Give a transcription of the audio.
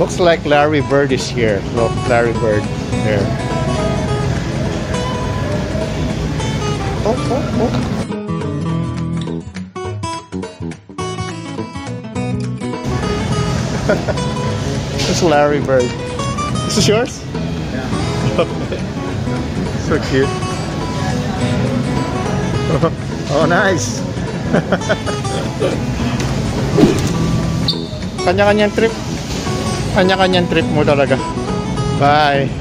Looks like Larry Bird is here. Look, Larry Bird there. Oh, oh, oh. This is Larry Bird. This is yours? Yeah. So cute. Oh, nice. Kanya-kanyang trip. Kanya-kanyang trip mo talaga. Bye.